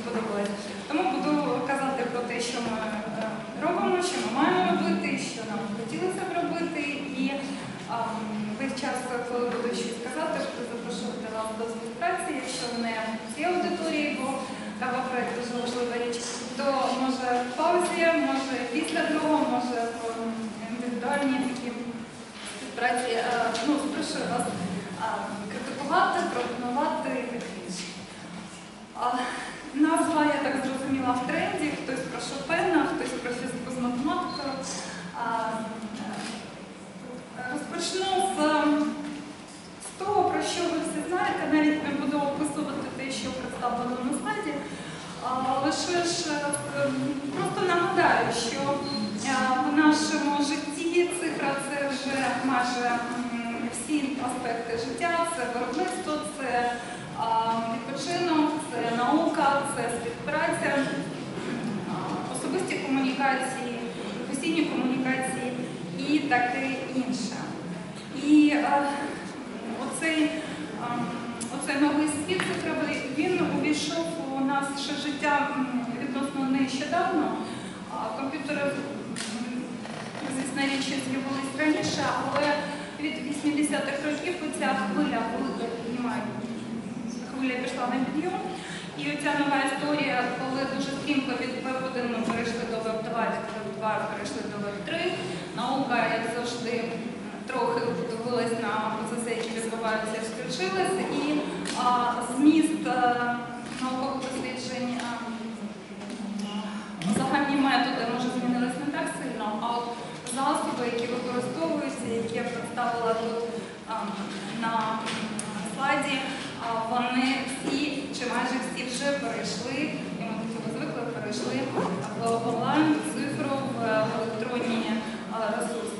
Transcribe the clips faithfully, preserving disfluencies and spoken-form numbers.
сподобалось. Тому буду казати про те, що ми робимо, що ми маємо робити, що нам хотілося б робити. І весь час, коли буду щось казати, буду запрошувати вас до співпраці, якщо не в цій аудиторії, бо кава-проект дуже важлива річ, то може в паузі, може після другого, може в індивідуальній такій співпраці. Ну, запрошую вас критикувати, пропонувати і таке інше. Назва, я так зрозуміла, в тренді, хтось про Шопена, хтось про фізику з математикою. Розпочну з, з того, про що ви всі знаєте, навіть не буду описувати те, що представлено на слайді, лише ж просто нагадаю, що в нашому житті цифра – це вже майже всі аспекти життя, це виробництво, це відпочинок, це наука, це співпраця, особисті комунікації, професійні комунікації і таке інше. І а, оцей, а, оцей новий світ цифровий, він увійшов у наше життя відносно нещодавно. А, комп'ютери, звісно, річі з'явились раніше, але від вісімдесятих років ця хвиля піднімає. Хвиля пішла на підйом. І оця нова історія, коли дуже стрімко від веб один ми перейшли до веб два, від веб два перейшли до веб три. Наука, як завжди, трохи подивилась на процеси, які відбуваються, включилась. І а, зміст а, наукових досліджень, а, загальні методи, може, змінились не так сильно, а от засоби, які використовуються, які я представила тут а, на слайді, вони всі, чи майже всі вже перейшли, і ми до цього звикли, перейшли в онлайн, в цифру, в електронні ресурси.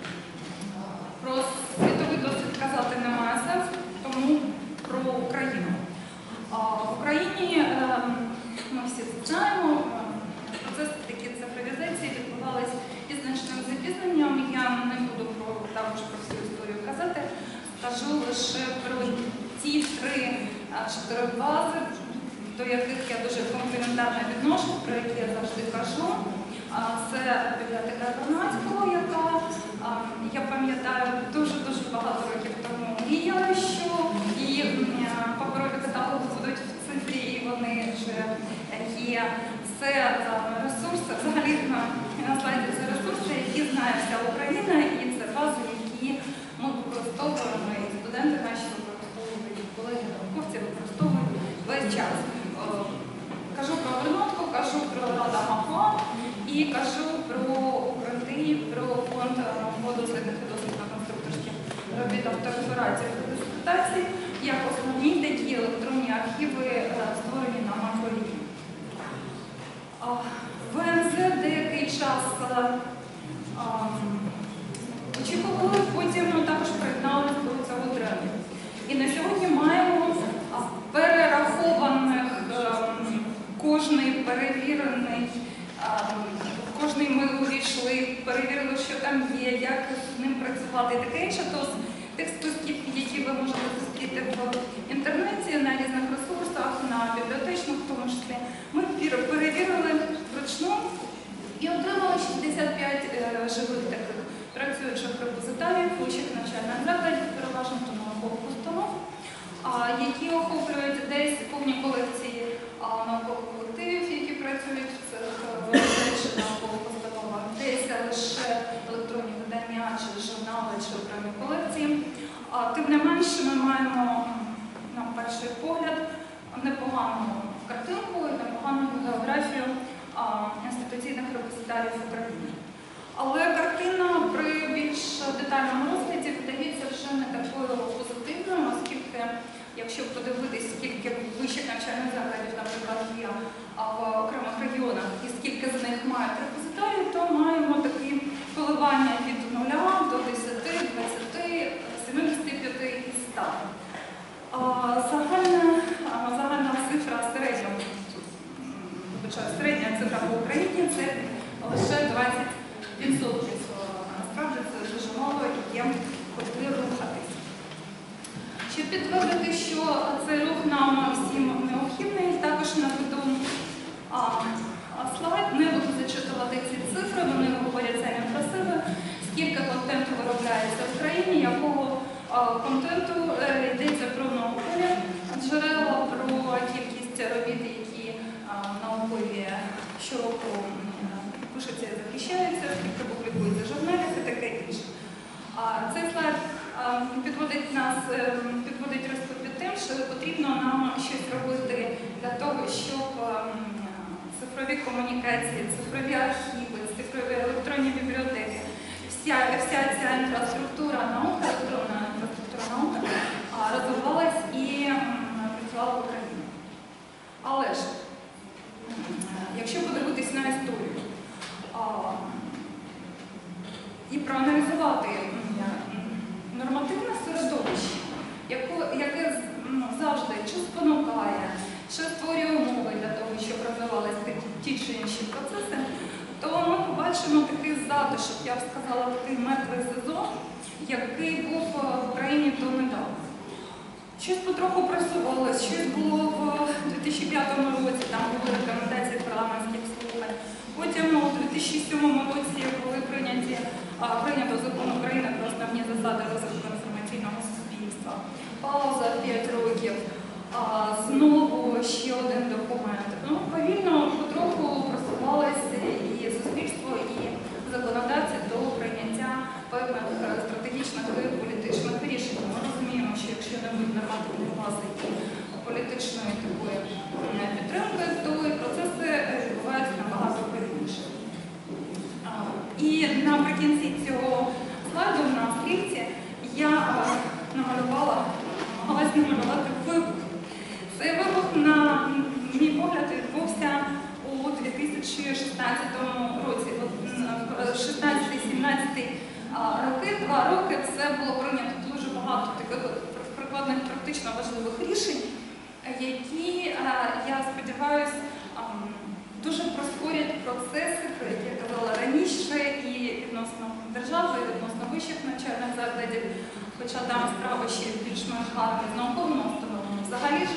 Про світовий досвід казати немає сенсу, тому про Україну. В Україні, ми всі це знаємо, процеси такі цифровізації відбувалися із значним запізненням. Я не буду про, також про всю історію казати, скажу лише про ті три-чотири бази, до яких я дуже компліментарно відношу, про які я завжди кажу. Це бібліотека Вернадського, яка, я пам'ятаю, дуже-дуже багато років тому мріяла, що і паперові каталоги будуть в цифрі, і вони вже є. Це ресурси, взагалі на слайді це ресурси, які знає вся Україна, і це бази, які ми використовуємо, і студенти наші використовують, і колеги, науковці використовують весь час. Кажу про Вернадку, кажу про Рада МАФА і кажу про укрити, про фонд дослідних і дослідно-конструкторських робіт авторефератів та дисертацій, як основні такі електронні архіви, створені на макрорівні. ВНЗ деякий час очікували, потім також приєдналися до цього тренду. І на сьогодні маємо перерахованих, кожний перевірений, кожний ми увійшли, перевірили, що там є, як з ним працювати і таке інше. То з тих списків, які ви можете зустріти в інтернеті, на різних ресурсах, на бібліотечних, в тому числі, ми перевірили вручну і отримали шістдесят п'ять живих таких працюючих репозиторіїв, вищих навчальних закладів, переважно до наукових установ, які охоплюють десь повні колекції наукових колективів, які працюють в цих наукових установах, десь лише електронні видання, чи журнали, чи окремі колекції. Тим не менше, ми маємо, на перший погляд, непогану картинку і непогану географію інституційних репозиторіїв України. Але картина при більш детальному розгляді видається вже не такою позитивною, оскільки, якщо подивитись, скільки вищих навчальних закладів, наприклад, є в окремих регіонах, і скільки з них мають репозиторії, то маємо такі коливання від нуля до десяти, двадцяти, сімдесяти п'яти і ста. Загальна, загальна цифра середня, середня цифра в Україні – це лише двадцять відсотків. Насправді це дуже мало і є куди рухатись. Щоб підтвердити, що цей рух нам всім необхідний, також наведу слайд, не буду зачитувати ці цифри, вони говорять самі про себе, скільки контенту виробляється в країні, якого контенту йдеться про наукові джерела, про кількість робіт, які наукові щороку пишуться і захищаються, скільки публікується журналів і таке інше. Цей слайд підводить нас, підводить розповідь під тим, що потрібно нам щось робити для того, щоб цифрові комунікації, цифрові архіви, цифрові електронні бібліотеки, вся, вся ця інфраструктура науки, електронна інфраструктура науки розвивалась і працювала в Україні. Але ж, якщо подивитись на історію і проаналізувати нормативне середовище, яке ну, завжди чи спонукає, чи створює умови для того, щоб розвивалися ті чи інші процеси, то ми побачимо такий затишок, я б сказала, такий мертвий сезон, який був в Україні донедавна. Щось потроху просувалося, щось було в дві тисячі п'ятому році, там були рекомендації парламентських слухань. Потім у дві тисячі сьомому році були прийняті, прийнято закон України про основні засади розвитку інформаційного суспільства. Пауза п'ять років, знову ще один документ. Ну, повільно, потроху просувалося і суспільство, і законодавці до прийняття певних стратегічних і політичних рішень. Ми розуміємо, що якщо не буде нормативної бази і політичної такої підтримки, то і процеси відбуваються набагато повільніше. І наприкінці цього слайду на стрічці я намалювала, намагалась намалювати вибух. Цей вибух, на мій погляд, відбувся у дві тисячі шістнадцятому році. шістнадцятий-сімнадцятий роки, два роки, це було прийнято дуже багато таких прикладних, практично важливих рішень, які, я сподіваюся, дуже прискорять процеси, про які я казала раніше, і відносно держави, і відносно вищих навчальних закладів, хоча там справа ще більш-менш гарна з науковими установами. Взагалі ж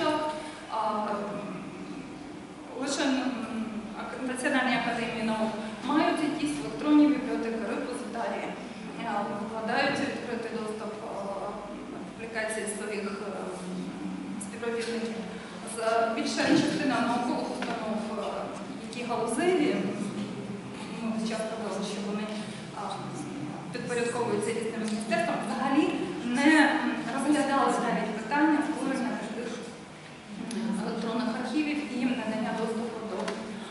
лише Національні академії наук мають якісь електронні бібліотеки, репозитарії, вкладають відкритий доступ публікацій своїх співробітників. Більша частина наукових установ, які галузеві, ми весь час казали, що вони підпорядковуються різним міністерствам, взагалі не розглядалися навіть питання створення таких електронних архівів і надання доступу до,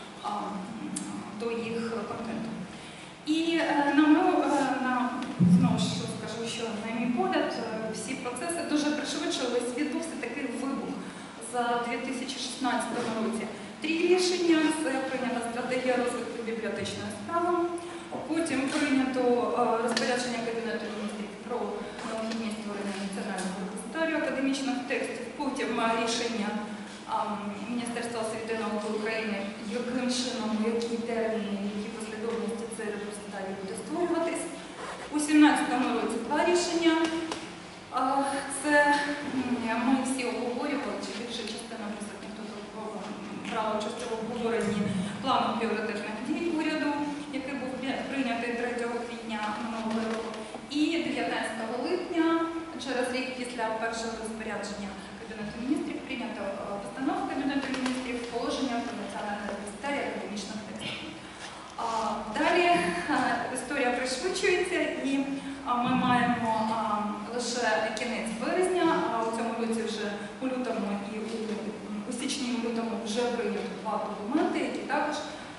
до їх контенту. І на мою, на, знову ж скажу, що на мій погляд, всі процеси дуже пришвидшились, відбувся такий вибух за дві тисячі шістнадцятому році. Три рішення – це прийнята стратегія розвитку бібліотечної справи, потім прийнято розпорядження Кабінету міністрів про необхідність створення національного репозиторію академічних текстів, потім рішення Міністерства освіти і науки України, яким чином, у які терміни, які послідовності цей репозиторій буде створюватись. У дві тисячі сімнадцятому році два рішення. Це ми всі обговорювали, чи більша частина присутніх тут брала участь в обговоренні плану пріоритетних дій уряду, який був прийнятий третього квітня минулого року. І дев'ятнадцятого липня, через рік після першого розпорядження Кабінету міністрів, прийнято постанову Кабінету міністрів положення про національний репозиторій академічних текстів. Далі історія пришвидшується, і ми маємо лише кінець березня, а у цьому році вже у лютому і у січні і лютому вже прийнято два документи, які також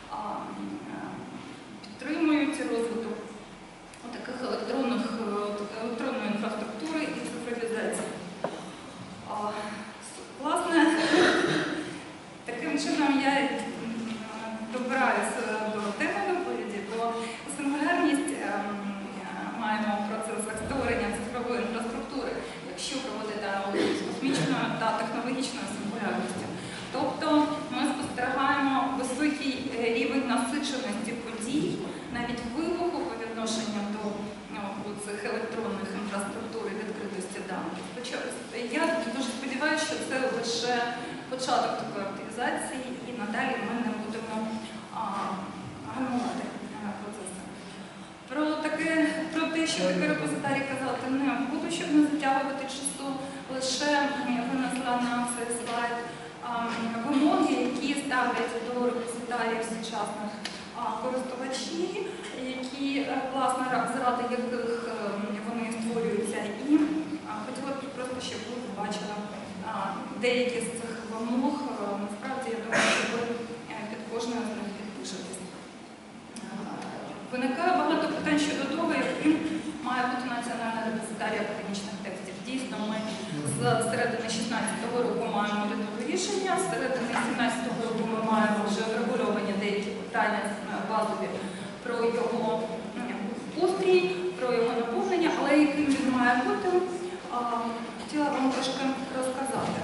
підтримують розвиток таких електронних, електронної інфраструктури і цифровізації. Власне, таким чином я добираюся до теми доповіді, бо сингулярність маємо в процесах створення цифрової інфраструктури, якщо проводити аналогію з космічною та технологічною сингулярністю. Тобто ми спостерігаємо високий рівень насиченості подій, навіть вибуху по відношенню до ну, цих електронних інфраструктур і відкритості даних. Я лише початок такої активізації, і надалі ми не будемо а, гальмувати процеси. Про, таке, про те, що таке репозитарій казати не буду, щоб не затягувати часу, лише винесла на цей слайд а, вимоги, які ставлять до репозитаріїв сучасних а, користувачів, які, власне, заради яких вони створюються. І а, хотіла б просто, щоб ви побачили а, деякі з цих вимог. Насправді, я думаю, що ви під кожною з них підпишетесь. Виникає багато питань щодо того, яким має бути національна репозитарія академічних текстів. Дійсно, ми з середини шістнадцятого року маємо урядове рішення, з середини сімнадцятого року ми маємо вже врегульовані деякі питання базові про його устрій, про його наповнення, але яким він має бути, хотіла вам трошки розказати.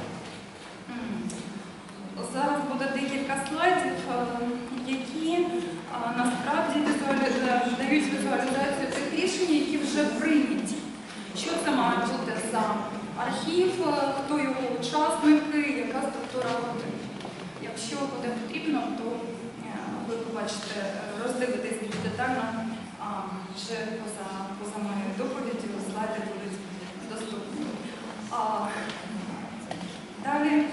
Зараз буде декілька слайдів, які насправді дають візуалізацію тих рішень, які вже прийняті. Що це має бути за архів, хто його учасники, яка структура роботи. Якщо буде потрібно, то ви побачите, роздивитесь більш детально вже поза, поза моєю доповіддю, слайди будуть доступні. Далі.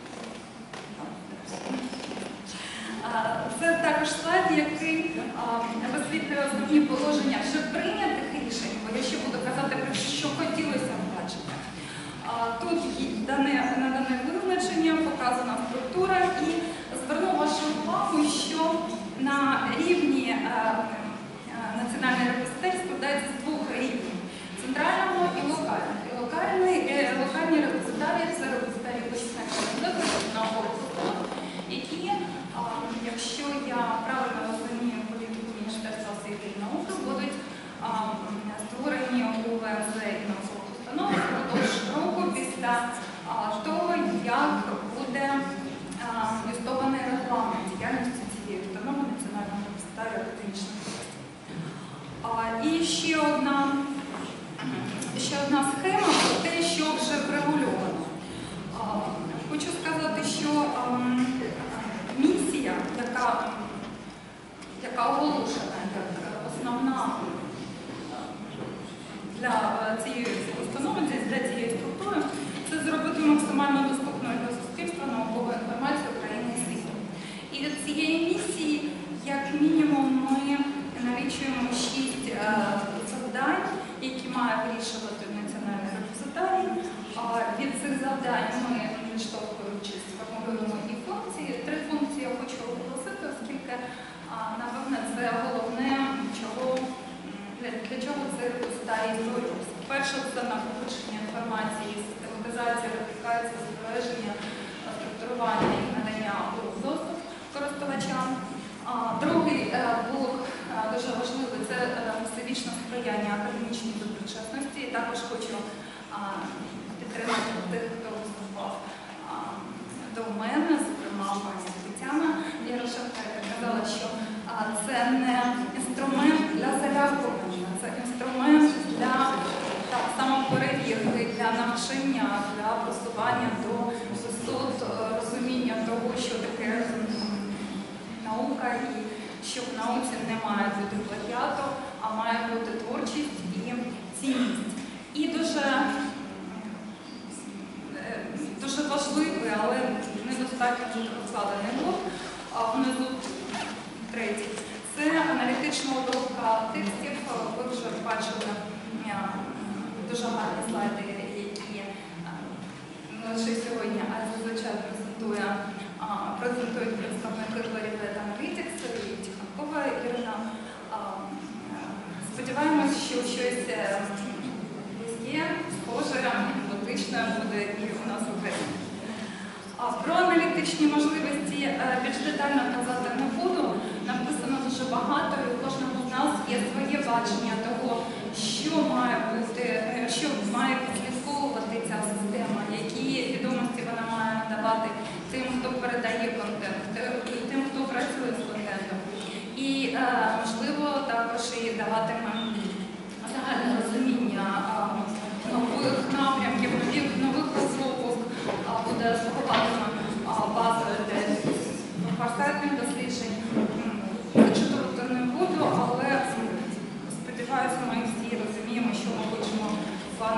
Це також слайд, який висвітлює основні положення вже прийнятих рішень, бо я ще буду казати, про що хотілося б бачити. Тут дане, надане визначення, показана структура, і зверну вашу увагу, що на рівні національної репозитарії складається з двох рівнів – центрального і локального. І локальний, локальні репозитарії – це репозитарії почесних наукових установ, які, якщо я правильно розумію політику Міністерства освіти і науки, будуть створені у ВМЗ і наукових установ впродовж року після того, як буде юстований регламент діяльності цієї установи Національного репозитарію академічних текстів. І ще одна, ще одна схема про те, що вже врегульовано. Хочу сказати, що місія, яка, яка оголошена як основна для цієї установи, для цієї структури, це зробити максимально доступною для суспільства наукову інформацію України і світу. І від цієї місії, як мінімум, ми налічуємо шість завдань, які має вирішувати національний репозитарій. Від цих завдань ми, відштовхуючись, формулюємо і функції. Три функції я хочу оголосити, оскільки, напевне, це головне, чого, для, для чого цей репозитарій створювався. Перше – це накопичення інформації, систематизація, реплікація, збереження, структурування і надання у доступ користувачам. Другий блок дуже важливий – це всебічне сприяння академічній доброчесності. І також хочу підтримати тих, хто виступав до мене, зокрема пані Тетяна Ярошенко, яка казала, що це не інструмент для залякування, це інструмент для так, самоперевірки, для навчання, для просування до висот, розуміння того, що таке наука і що в науці не має бути плагіату, а має бути творчість і цінність. І дуже, дуже важливий, але недостатньо розкладений блок, внизу третій. Це аналітична обробка текстів. Ви вже бачили дуже гарні слайди, які не лише сьогодні, а зазвичай презентує, презентують представники Clarivate Analytics і Тихонкова Ірина. Сподіваємось, що щось є, схоже, дотичне буде і у нас в Україні. Про аналітичні можливості більш детально казати не буду. Написано дуже багато, і у кожного з нас є своє бачення того, що має бути, що має підслідковувати ця система, які відомості вона має надавати тим, хто передає контент, тим, хто працює з контентом. І, можливо, також і даватиме загальне розуміння нових напрямків, нових розробок, буде слугувати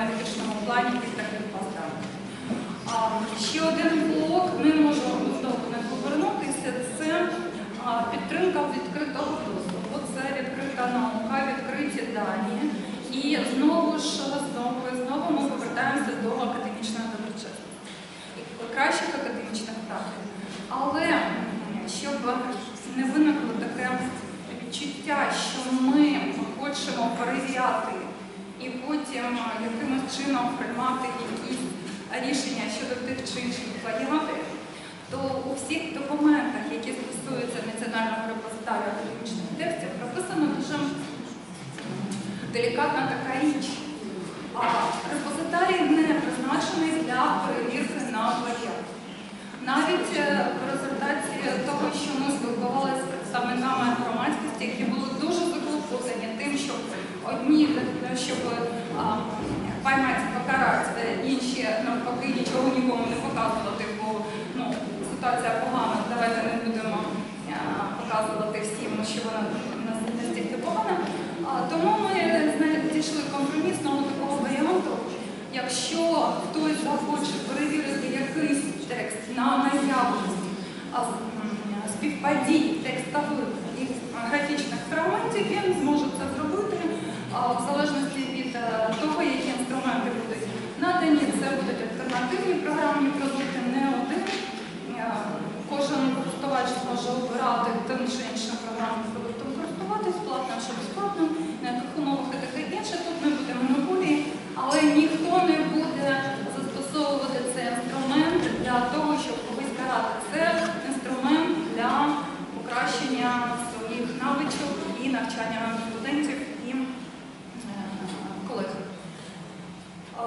аналітичному плані під таким постом. Ще один блок, не можу знову не повернутися, це підтримка відкритого доступу. Це відкрита наука, відкриті дані. І знову ж, знову і знову ми повертаємося до академічної доброчесності, кращих академічних практик. Але щоб не виникло таке відчуття, що ми хочемо перевіряти і потім якимось чином приймати якісь рішення щодо тих чи інших плагіатів, то у всіх документах, які стосуються національного репозитарію академічних текстів, прописано дуже делікатна така річ. Репозитарій не призначений для перевірки на плагіат. Навіть в результаті того, що ми спілкувалися з представниками громадськості, які були дуже заклопотані тим, щоб одні, щоб поймати, покарати, інші навпаки нічого нікому не показувати, бо ну, ситуація погана, давайте не будемо показувати всім, що вона настільки погана. Тому ми знайшли компромісного такого варіанту. Якщо хтось захоче перевірити якийсь текст на наявність співпадінь текстових і графічних фрагментів, він зможе це зробити в залежності від того, які інструменти будуть надані. Це будуть альтернативні програмні продукти, не один. Кожен користувач зможе обирати тим чи іншим програмним продуктом користуватись, платним чи безплатним, на яких умовах і таке інше. Тут не буде монополії, але ніхто не буде застосовувати цей інструмент для того, щоб когось карати. Це інструмент для покращення своїх навичок і навчання студентів і е, колег. О,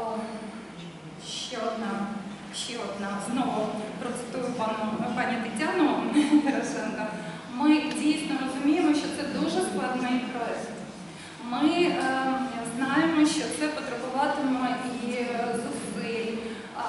ще одна, ще одна, знову процитую пану, пані Тетяну Ярошенко. Ми дійсно розуміємо, що це дуже складний проєкт. Ми е, знаємо, що це потребуватиме і зусиль е,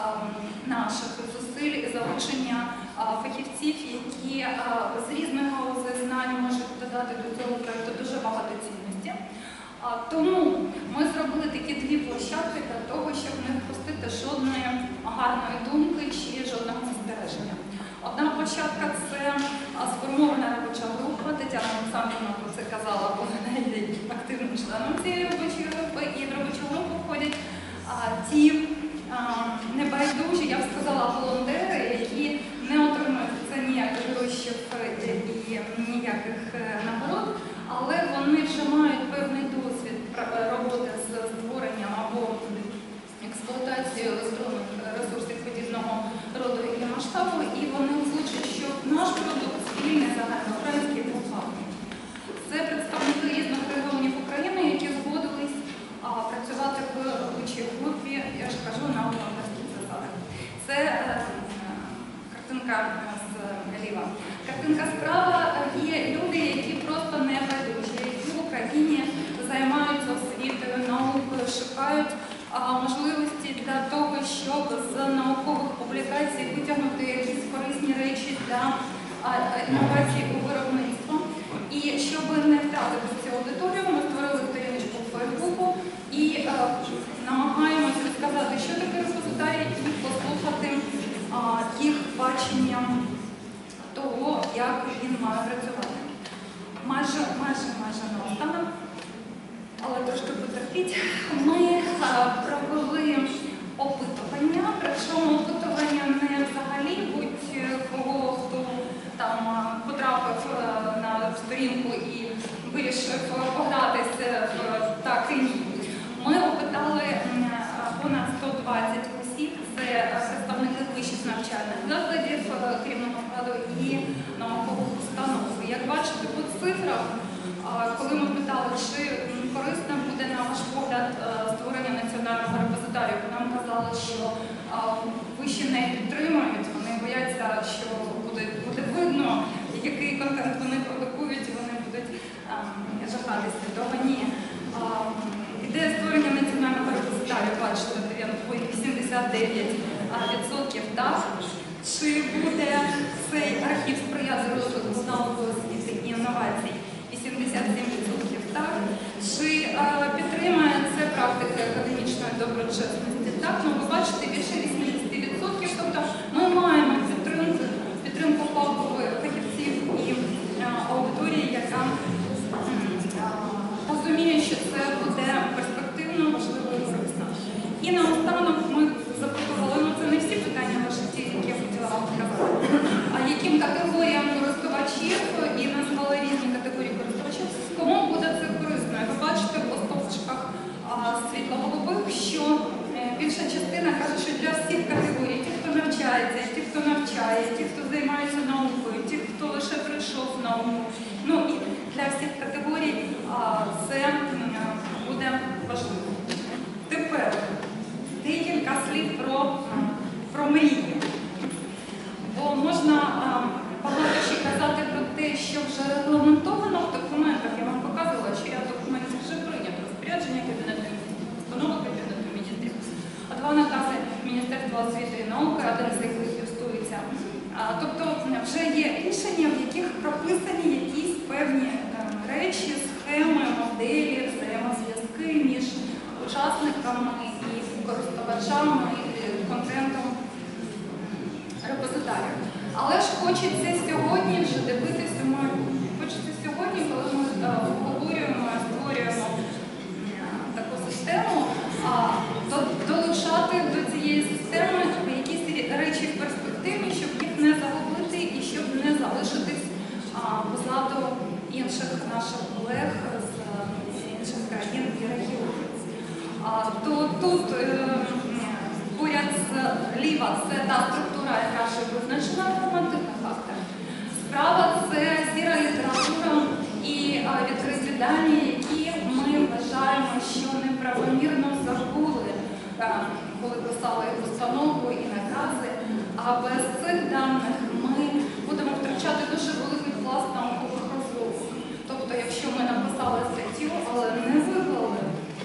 наших, зусиль і залучення е, фахівців, які е, з різних галузей знань можуть додати до цього проєкту дуже багато цінності. Е, тому ми зробили такі дві площадки для того, щоб не впустити жодної гарної думки чи жодного застереження. Одна площадка – це сформована робоча група. Тетяна Олександрівна про це казала, бо вона є активним членом цієї робочої групи. І в робочу групу входять а, ті а, небайдужі, я б сказала, волонтери, які не отримують за це ніяких грошей і ніяких нагород, але вони вже мають певний досвід роботи з створенням або експлуатацією електронних ресурсів подібного роду і масштабу, і вони озвучують, що наш продукт спільний загальноукраїнський двохфаховий. Це представники різних регіонів України, які згодились а, працювати в робочій групі, я ж кажу, на волонтерських засадах. Це е, картинка з ліва. Картинка справа є люди, які просто не байдужі, які в Україні займаються освітою, наукою, шукають можливості для того, щоб з наукових публікацій витягнути якісь корисні речі для інновацій у виробництво. І щоб не втратити цю аудиторію, ми створили сторіночку в Фейсбуку і е, намагаємося розказати, що таке репозитарій, і послухати а, їх бачення того, як він має працювати. Майже, майже, майже наостанок, але трошки потерпіть, ми а, провели опитування, причому опитування не взагалі будь-кого, хто там потрапив на сторінку і вирішив погратися в так і ні. Ми опитали понад сто двадцять осіб, це представники вищих навчальних закладів, керівного складу і наукових установ. Як бачите, по цифрах, коли ми питали, чи корисно буде, на ваш погляд, створення національного репозитарію, нам казали, що вищі не підтримують, вони бояться, що буде, буде видно, який контент вони продукують, і вони будуть жахатися. Того ні. Ідея створення національного репозитарію, бачите, вісімдесят дев'ять відсотків так. Чи буде цей архів сприяти розвитку науки, освіти і інновацій? вісімдесят сім відсотків так. Чи підтримає це практики академічної доброчесності. Так, ну, ви бачите, більше вісімдесят відсотків, тобто ми маємо підтримку, підтримку фахових фахівців і а, аудиторії, яка а, розуміє, що це буде перспективно, важливо і корисно. І наостанок ми запитували, ну це не всі питання в житті, які я хотіла вам сказати, а яким категоріям користувачів, і назвали різні категорії користувачів, кому буде це корисно. Ви бачите по стовпчиках світло-голубих, що більша частина каже, що для всіх категорій, ті, хто навчається, ті, хто навчає, ті, хто займається наукою, ті, хто лише прийшов в науку, ну і для всіх категорій це буде важливо. Тепер декілька слів про, про мрії. Бо можна багато ще казати про те, що вже регламентовано в документах. Я вам показувала, що я документи вже прийнято. Розпорядження Кабінету Міністрів, постанова Кабінету Міністрів, а два накази Міністерства освіти і науки, один з яких юстується. Тобто вже є рішення, в яких прописані якісь певні речі, схеми, моделі, взаємозв'язки між учасниками і користувачами, контентом репозитарів. Але ж хочеться сьогодні вже дивитися в майбутнє. Хочеться сьогодні, коли ми обговорюємо, створюємо таку систему, долучати до цієї системи якісь речі в перспективі, щоб їх не загубити і щоб не залишитись позаду інших наших колег з інших країн і регіонів. То тут поряд зліва це та структура, яка вже визначена в нормативних актах. Справа це сіра література і відкриті дані, які ми вважаємо, що неправомірно забули, коли писали постанову і накази. А без цих даних ми будемо втрачати дуже великий пласт наукових розробок. Тобто, якщо ми написали статтю, але не виклали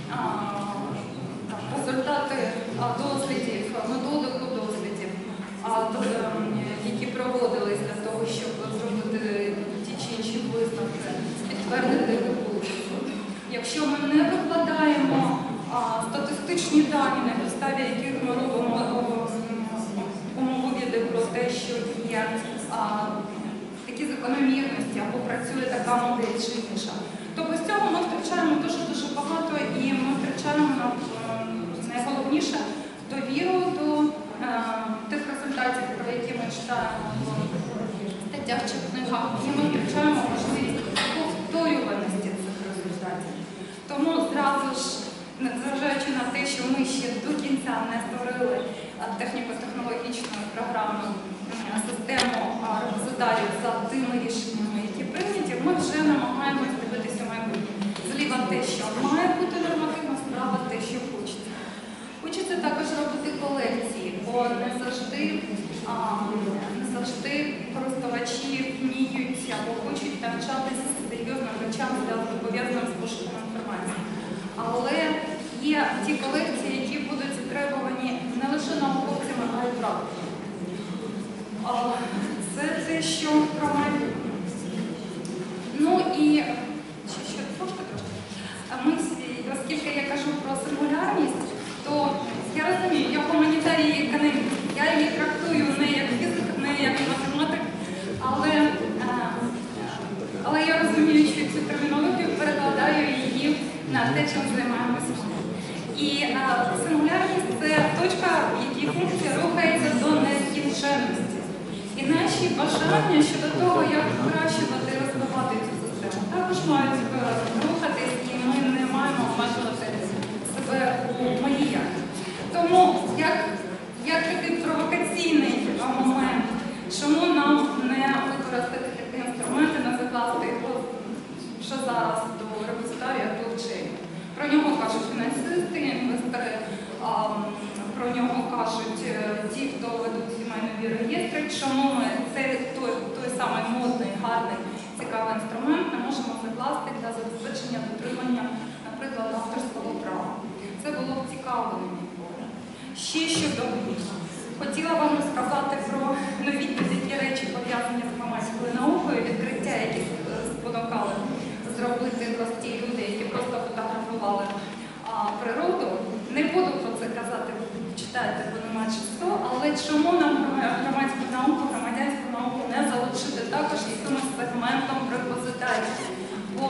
результати дослідів, методику дослідів, які проводились для того, щоб зробити ті чи інші висновки, підтвердити гіпотезу. Якщо ми не викладаємо статистичні дані, на підставі яких ми робимо умововіди про те, що є такі закономірності або працює така модель чи інша, то без цього ми втрачаємо дуже-дуже багато і ми втрачаємо найголовніше довіру до е, тих результатів, про які ми читаємо в статтях чи книгах, і ми втрачаємо можливість повторюваності цих результатів. Тому зразу ж, незважаючи на те, що ми ще до кінця не створили техніко-технологічну програму, систему репозитарів за тими рішеннями, які прийняті, ми вже намагаємося дивитися в майбутнє. Зліва те, що має бути нормативно, справа те, що хочеться. Хочеться також робити колекції, бо не завжди, а, не завжди користувачі вміють або хочуть навчатися серйозним речам, пов'язаним з пошуком інформації. Але є ті колекції, які будуть затребувані не лише науковцями, а й практиками. Це те, що про майбутнє. Ну і ще, ще трошки трошки. Ми, оскільки я кажу про сингулярність, то я розумію, я гуманітарій і економіст. Я її трактую не як фізик, не як математик, але, але я розумію, що цю термінологію перекладаю її на те, чим займаємося. І а, сингулярність – це точка, в якій функція рухається до нескінченності. І наші бажання щодо того, як покращувати і розвивати цю систему, також мають рухатись, і ми не маємо обмежувати себе у мріях. Тому, як, як такий провокаційний момент, чому нам не використати такі інструменти, не закласти його вже зараз до репозитарія блокчейн. Про нього кажуть фінансисти, інвестори, про нього кажуть ті, хто ведуть сімейнові реєстри. Чому ми цей той, той самий модний, гарний, цікавий інструмент не можемо закласти для забезпечення дотримання, наприклад, авторського права. Це було б цікаво, на мій погляд. Ще щодо хотіла вам розказати про нові такі речі, пов'язані з громадською наукою, відкриття, які спонукали зробити прості люди, які просто фотографували а, природу. чому нам громадську науку, громадянську науку не залучити також із цим сегментом репозитарії? Бо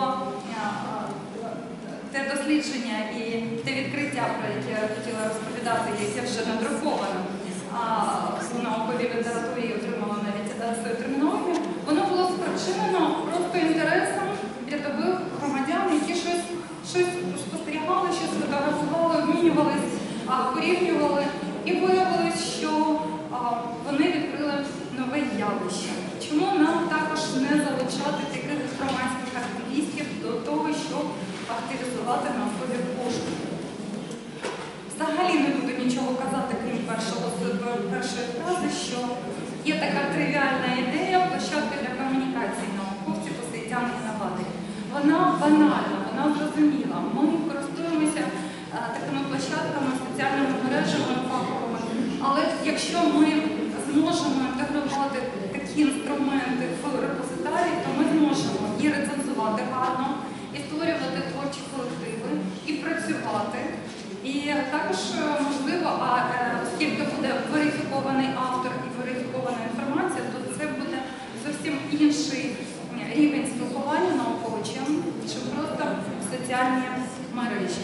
те дослідження і те відкриття, про яке я хотіла розповідати, яке вже надруковано у науковій літературі і отримало навіть свою термінологію, воно було спричинено просто інтересом рядових громадян, які щось, щось спостерігали, щось фотографували, обмінювались, порівнювали і виявилось, що вони відкрили нове явище. Чому нам також не залучати таких громадських активістів до того, щоб активізувати наукові пошуки? Взагалі не буду нічого казати, крім першого, першої фрази, що є така тривіальна ідея площадки для комунікації науковців, освітян і новаторів. Вона банальна, вона зрозуміла. Ми користуємося такими площадками, соціальними мережами, фаховими. Але якщо ми зможемо інтегрувати такі інструменти в репозитарії, то ми зможемо і рецензувати гарно, і створювати творчі колективи, і працювати. І також, можливо, а оскільки буде верифікований автор і верифікована інформація, то це буде зовсім інший рівень спілкування наукового, чим просто соціальні мережі.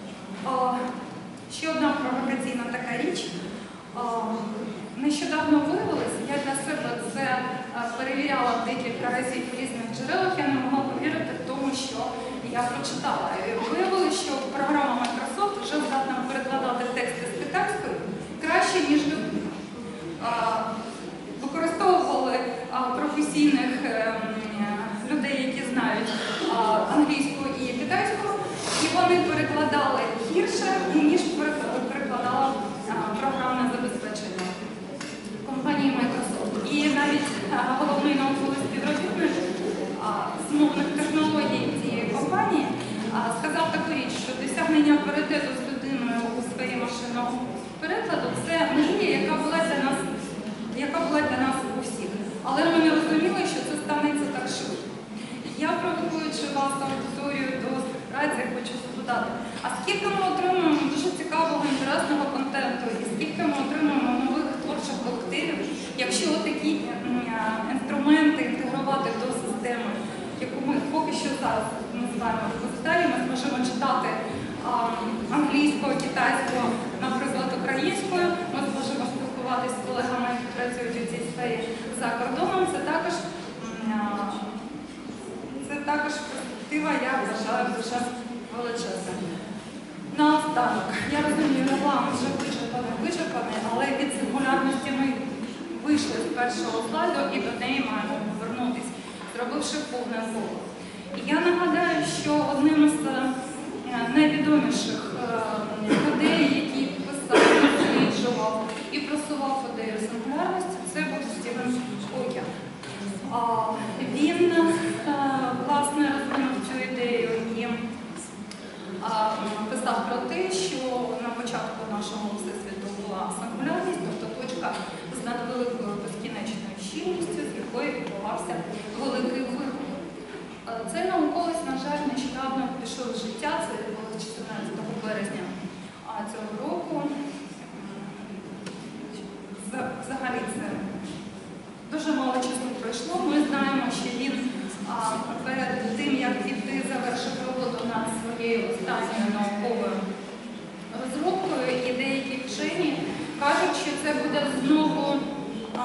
Ще одна провокаційна така річ. Нещодавно виявилося, я для себе це перевіряла декілька разів в різних джерелах, я не могла повірити в тому, що я прочитала. Виявилося, що програма Microsoft вже здатна перекладати тексти з китайської краще, ніж люди. Використовували професійних людей, які знають англійську і китайську, і вони перекладали гірше, ніж перекладала програмне забезпечення компанії Microsoft. І навіть головний науковий співробітник з мовних технологій цієї компанії сказав таку річ, що досягнення паритету з людиною у сфері машинного перекладу – це мрія, яка була для нас, яка була для нас у всіх. Але ми не розуміли, що це станеться так швидко. Я, провокуючи вас аудиторію до співпраці, хочу запитати, а скільки ми отримуємо дуже цікавого, інтересного контенту, і скільки ми отримуємо нових творчих колективів, якщо такі інструменти інтегрувати до системи, яку ми поки що зараз називаємо репозитарією, ми зможемо читати англійською, китайською, наприклад, українською, ми зможемо спілкуватися з колегами, які працюють у цій сфері за кордоном, це також Це також перспектива, я вважаю, дуже величезна. Наостанок, я розумію, регламент вже вичерпаний, вичерпаний, але від сингулярності ми вийшли з першого слайду і до неї маємо повернутися, зробивши повне коло. І я нагадаю, що одним з найвідоміших людей, який писав, досліджував і просував ідею сингулярності, це був Стівен Хокінг. Він, власне, розвинув цю ідею і писав про те, що на початку нашого всесвіту була сингулярність, тобто точка з надвеликою безкінечною щільністю, з якої відбувався великий вибух. Цей науковець, на жаль, нещодавно пішов з життя, це було чотирнадцятого березня цього року. Взагалі це дуже мало часу пройшло. Ми знаємо, що він а, перед тим, як піти, завершив роботу над своєю останньою науковою розробкою, і деякі вчені кажуть, що це буде знову а,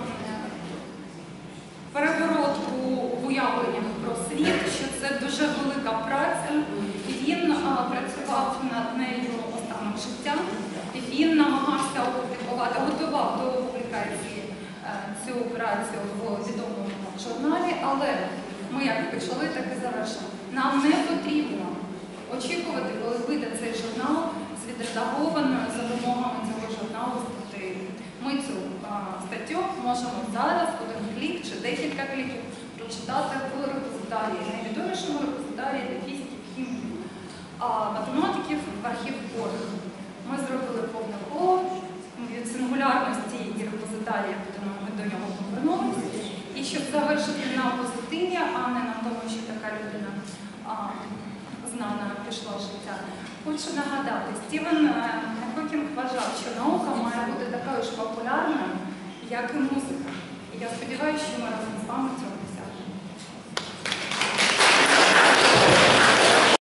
переворот у уявленнях про світ, що це дуже велика праця. І він а, працював над нею останнім життя, і він намагався опублікувати, готував до публікації цю працю в відомому журналі, але ми як почали, так і завершимо. Нам не потрібно очікувати, коли вийде цей журнал з відредагованою за вимогами цього журналу статтею. Ми цю а, статтю можемо зараз, один клік чи декілька кліків, прочитати в репозитарії, найвідомішому репозитарії для фізиків, хіміків, математиків, архів Орг. Ми зробили повне коло від сингулярності і репозитарії, ми до нього повернулися. І щоб завершити на позитиві, а не на тому, що така людина а, знана пішла в життя, хочу нагадати, Стівен Хокінг вважав, що наука має бути такою ж популярною, як і музика. І я сподіваюся, що ми разом з вами цього